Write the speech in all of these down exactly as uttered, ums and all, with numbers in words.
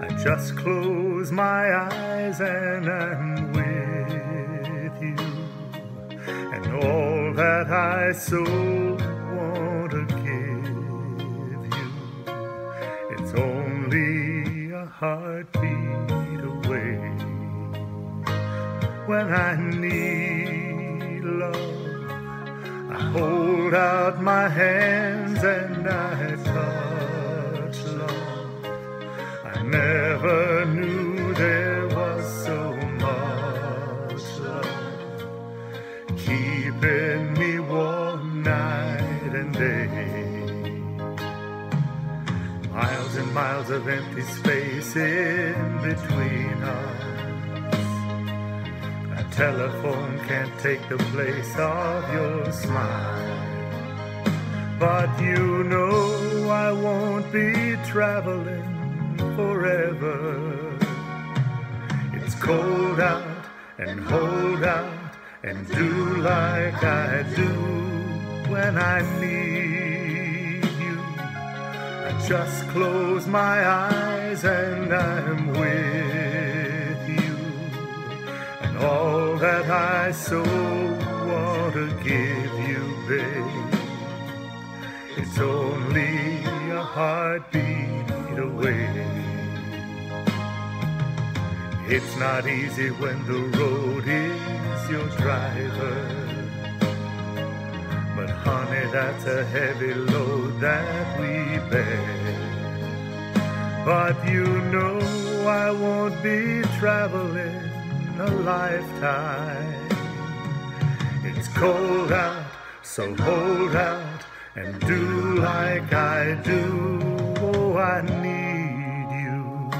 I just close my eyes and I'm with you, and all that I so want to give you, it's only a heartbeat away. When I need love, I hold out my hands and I touch love. I never knew there was so much love, keeping me warm night and day. Miles and miles of empty space in between us. A telephone can't take the place of your smile. But you know I won't be traveling forever. It's cold out and hold out and do like I do when I need you. I just close my eyes and I'm with you, and all that I so want to give you, babe, it's only a heartbeat away. It's not easy when the road is your driver, but honey, that's a heavy load that we bear. But you know I won't be traveling a lifetime. It's cold out, so hold out and do like I do. Oh, I need you.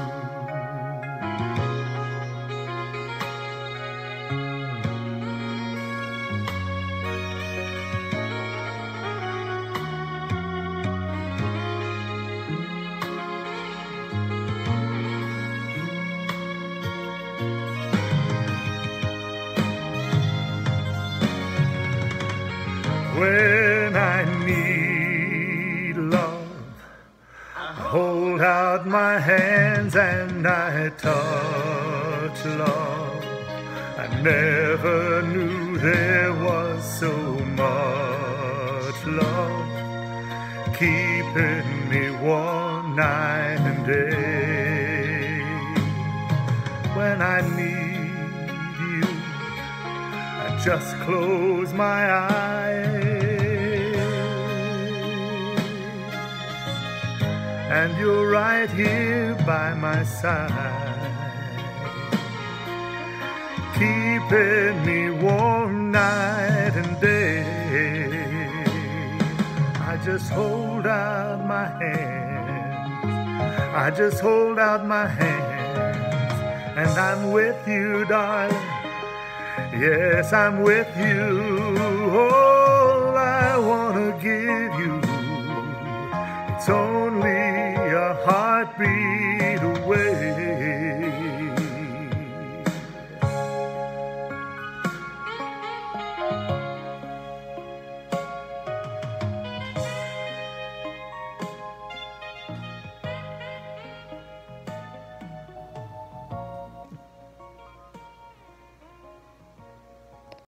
When I need love, hold out my hands and I touch love. I never knew there was so much love, keeping me warm night and day. When I need you, I just close my eyes and you're right here by my side, keeping me warm night and day. I just hold out my hands, I just hold out my hands, and I'm with you, darling. Yes, I'm with you. Oh,